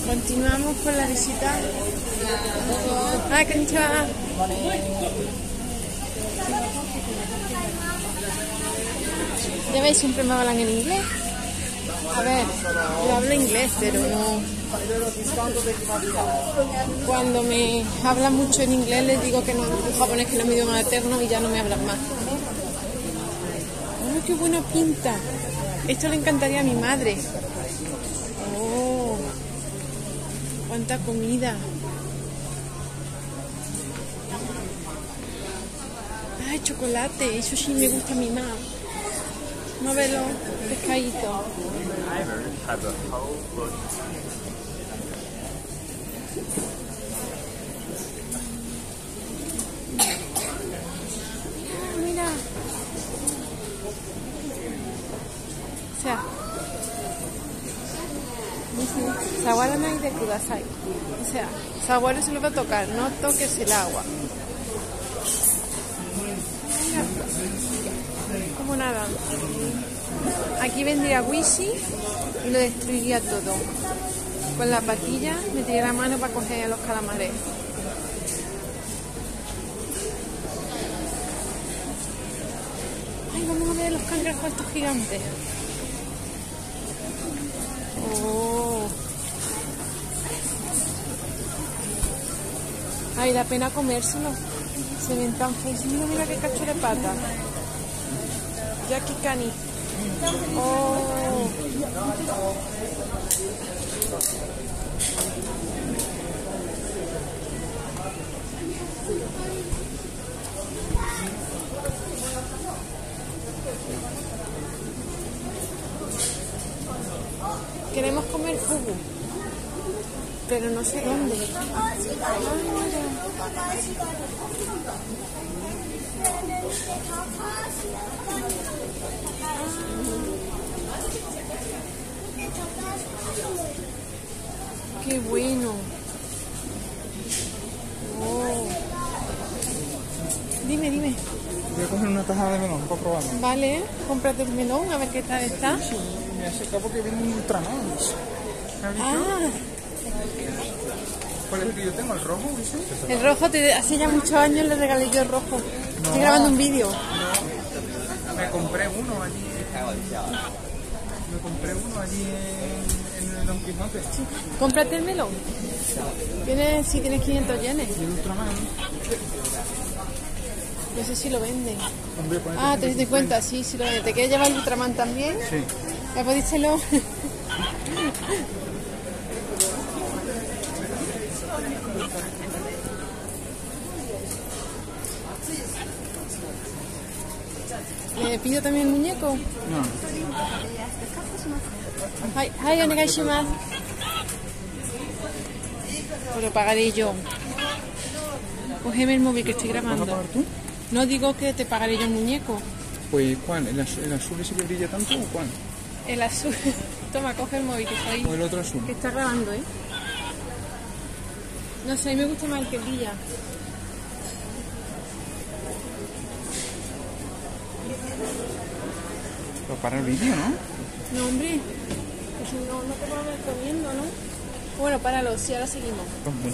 Continuamos con la visita. ¡Ay, konnichiwa! Ya veis, siempre me hablan en inglés. A ver, yo hablo inglés, pero no. Cuando me hablan mucho en inglés les digo que no, en japonés, que no es mi idioma materno, y ya no me hablan más. ¡Oh, qué buena pinta! Esto le encantaría a mi madre. ¡Oh! ¡Cuánta comida! ¡Ay, chocolate! Eso sí me gusta a mi mamá. Móvelo, pescadito. Mira. O sea, sawaranai de kudasai. O sea, sabores se lo va a tocar, no toques el agua. Mira, como nada. Aquí vendría Wishi y lo destruiría todo. Con la patilla metería la mano para coger a los calamares. Ay, vamos a ver los cangrejos estos gigantes. Oh. Ay, da pena comérselo. Se ven tan feos. Mira, mira qué cacho de pata. Jackie Cani. Oh. Queremos comer fugu, pero no sé dónde. ¡Qué bueno! Oh. Dime. Voy a coger una tajada de melón para probarlo. Vale, cómprate el melón, a ver qué tal está. Sí, me acerca porque viene un Ultraman. Ah, ¿Cuál es el que yo tengo? ¿El rojo? ¿Sí? el rojo, hace ya muchos años le regalé yo el rojo. Estoy grabando un vídeo. Me compré uno allí en el Don Quijote. Sí. Cómprate el melón. Si tienes 500 yenes. Y el Ultraman. No sé si lo venden. Hombre, Ah, te diste cuenta, sí lo venden. ¿Te quieres llevar el Ultraman también? Sí. ¿Ya podíselo? ¿Le pido también el muñeco? No. Ay, onegaishimasu. Pues lo pagaré yo. Cógeme el móvil que estoy ¿Vas a grabando. pagar tú? No digo que te pagaré yo el muñeco. Pues, ¿cuál? ¿El azul ese que brilla tanto o cuál? El azul. Toma, coge el móvil que está ahí. ¿O el otro azul? Que está grabando, ¿eh? No sé, a mí me gusta más el que brilla. Pero para el vídeo, ¿no? No, hombre. Que si no, no te van a ver comiendo, ¿no? Bueno, páralo, sí, ahora seguimos. Pues